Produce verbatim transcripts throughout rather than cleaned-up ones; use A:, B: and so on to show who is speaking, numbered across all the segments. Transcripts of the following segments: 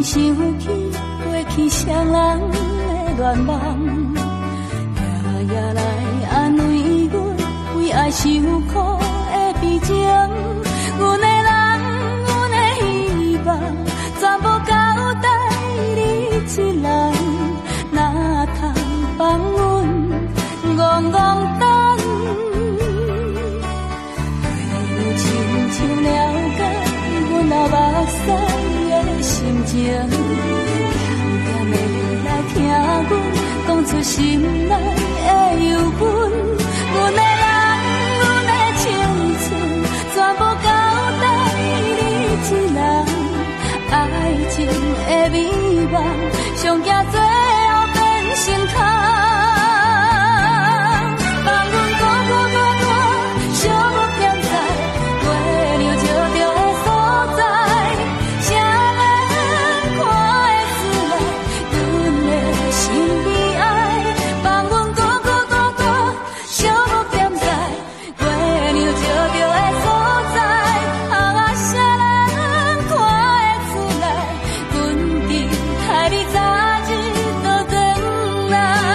A: 想起过去双人的恋梦，夜夜来安慰阮为爱受苦的悲情。阮的人，阮的希望，全部交代你一人，哪通放阮戆戆等？对你亲像了解阮老目屎的心情，渐渐的来听阮讲出心内的忧闷。阮的人，阮的青春，全部交代你一人。爱情的美梦，上惊最后变成空。放阮孤孤单单，寂寞点在月亮照着的所在。谁人看会出来，阮的心悲哀？放阮孤孤单单，寂寞点在月亮照着的所在。啊，谁人看会出来，阮伫害你早日倒转来。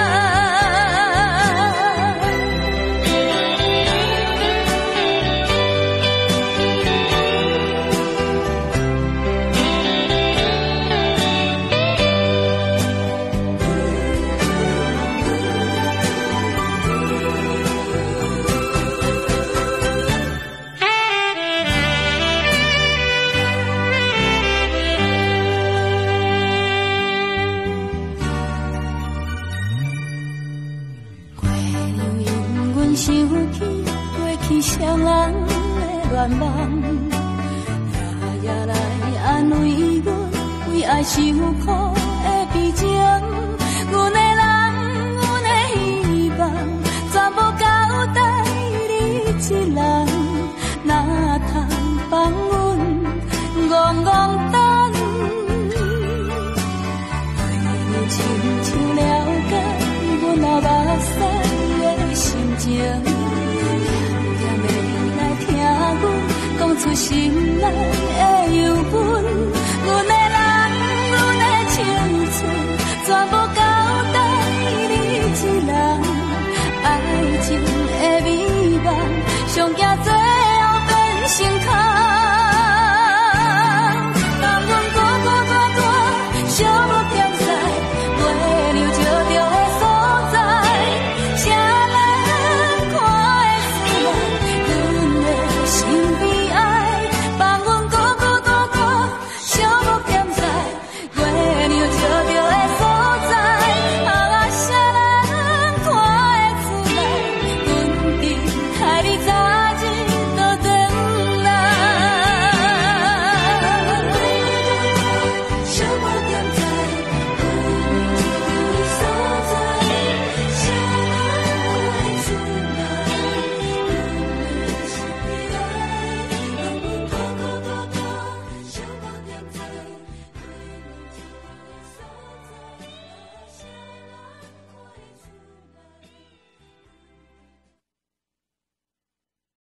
A: 月亮引阮想起过去双人的恋梦，夜夜来安慰阮为爱受苦的悲情。阮的人，阮的希望，全部交代你一人，哪通放阮戆戆等？对你亲像了解阮老目屎的心情，渐渐的来听阮讲出心内的